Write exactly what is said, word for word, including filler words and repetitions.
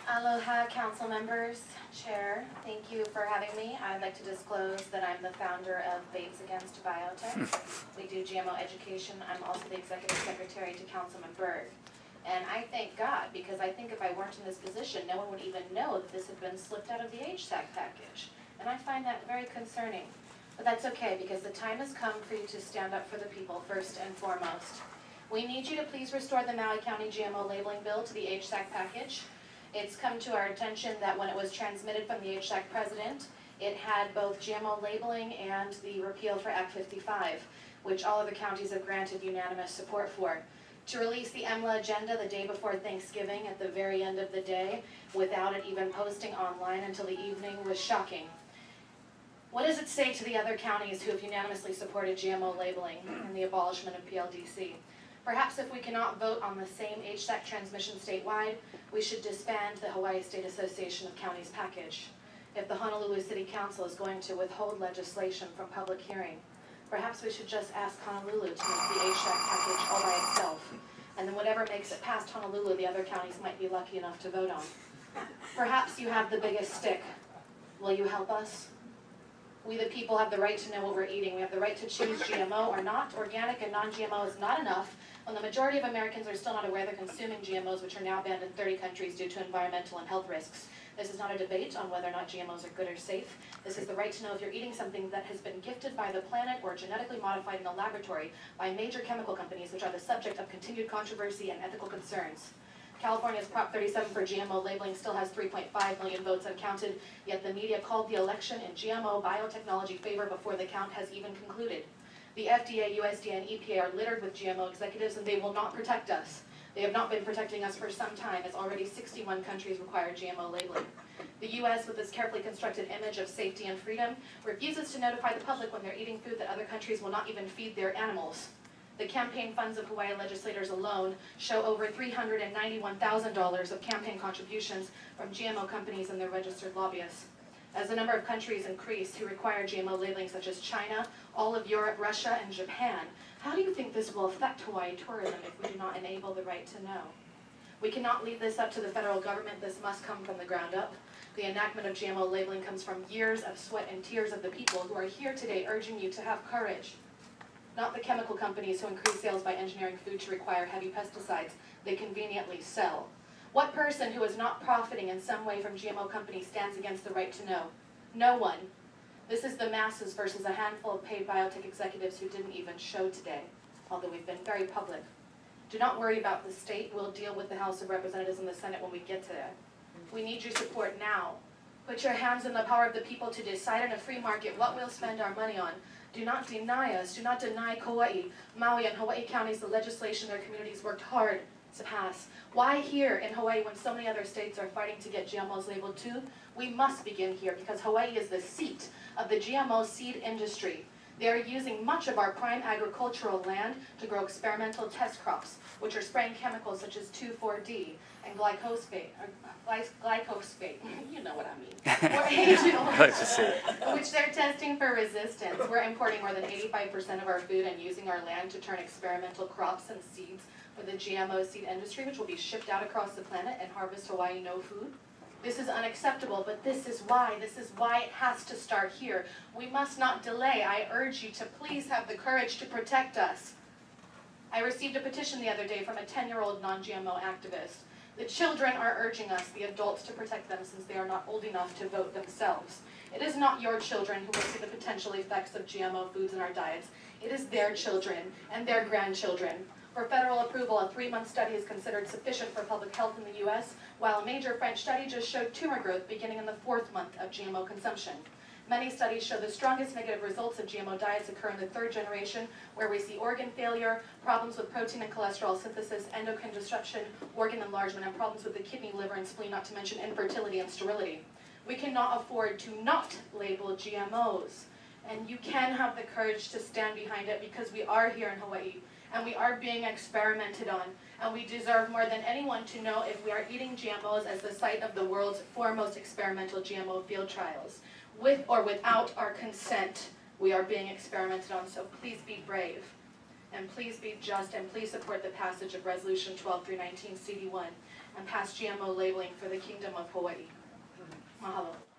Aloha, council members, chair. Thank you for having me. I'd like to disclose that I'm the founder of Babes Against Biotech. We do G M O education. I'm also the executive secretary to Councilman Berg. And I thank God, because I think if I weren't in this position, no one would even know that this had been slipped out of the H S A C package. And I find that very concerning. But that's okay, because the time has come for you to stand up for the people first and foremost. We need you to please restore the Maui County G M O labeling bill to the H S A C package. It's come to our attention that when it was transmitted from the H S A C president, it had both G M O labeling and the repeal for Act fifty-five, which all of the counties have granted unanimous support for. To release the E M L A agenda the day before Thanksgiving at the very end of the day, without it even posting online until the evening, was shocking. What does it say to the other counties who have unanimously supported G M O labeling and the abolishment of P L D C? Perhaps if we cannot vote on the same H S A C transmission statewide, we should disband the Hawaii State Association of Counties package. If the Honolulu City Council is going to withhold legislation from public hearing, perhaps we should just ask Honolulu to make the H S A C package all by itself. And then whatever makes it past Honolulu, the other counties might be lucky enough to vote on. Perhaps you have the biggest stick. Will you help us? We the people have the right to know what we're eating. We have the right to choose G M O or not. Organic and non G M O is not enough when the majority of Americans are still not aware they're consuming G M Os, which are now banned in thirty countries due to environmental and health risks. This is not a debate on whether or not G M Os are good or safe. This is the right to know if you're eating something that has been gifted by the planet or genetically modified in a laboratory by major chemical companies, which are the subject of continued controversy and ethical concerns. California's Prop thirty-seven for G M O labeling still has three point five million votes uncounted, yet the media called the election in G M O biotechnology favor before the count has even concluded. The F D A, U S D A, and E P A are littered with G M O executives, and they will not protect us. They have not been protecting us for some time, as already sixty-one countries require G M O labeling. The U S, with its carefully constructed image of safety and freedom, refuses to notify the public when they're eating food that other countries will not even feed their animals. The campaign funds of Hawaii legislators alone show over three hundred ninety-one thousand dollars of campaign contributions from G M O companies and their registered lobbyists. As the number of countries increase who require G M O labeling, such as China, all of Europe, Russia, and Japan, how do you think this will affect Hawaii tourism if we do not enable the right to know? We cannot leave this up to the federal government. This must come from the ground up. The enactment of G M O labeling comes from years of sweat and tears of the people who are here today urging you to have courage. Not the chemical companies who increase sales by engineering food to require heavy pesticides they conveniently sell. What person who is not profiting in some way from G M O companies stands against the right to know? No one. This is the masses versus a handful of paid biotech executives who didn't even show today, although we've been very public. Do not worry about the state. We'll deal with the House of Representatives and the Senate when we get to that. We need your support now. Put your hands in the power of the people to decide in a free market what we'll spend our money on. Do not deny us. Do not deny Kauai, Maui, and Hawaii counties the legislation their communities worked hard to pass. Why here in Hawaii when so many other states are fighting to get G M Os labeled too? We must begin here because Hawaii is the seat of the G M O seed industry. They are using much of our prime agricultural land to grow experimental test crops, which are spraying chemicals such as two four D and glyphosate, or glyphosate, you know what I mean, or agent, which they're testing for resistance. We're importing more than eighty-five percent of our food and using our land to turn experimental crops and seeds for the G M O seed industry, which will be shipped out across the planet and harvest Hawaii no food. This is unacceptable, but this is why. This is why it has to start here. We must not delay. I urge you to please have the courage to protect us. I received a petition the other day from a ten-year-old non G M O activist. The children are urging us, the adults, to protect them since they are not old enough to vote themselves. It is not your children who will see the potential effects of G M O foods in our diets. It is their children and their grandchildren. For federal approval, a three-month study is considered sufficient for public health in the U S, while a major French study just showed tumor growth beginning in the fourth month of G M O consumption. Many studies show the strongest negative results of G M O diets occur in the third generation, where we see organ failure, problems with protein and cholesterol synthesis, endocrine disruption, organ enlargement, and problems with the kidney, liver, and spleen, not to mention infertility and sterility. We cannot afford to not label G M Os, and you can have the courage to stand behind it because we are here in Hawaii, and we are being experimented on, and we deserve more than anyone to know if we are eating G M Os as the site of the world's foremost experimental G M O field trials. With or without our consent, we are being experimented on, so please be brave. And please be just and please support the passage of Resolution twelve through nineteen C D one and pass G M O labeling for the Kingdom of Hawaii. Mahalo.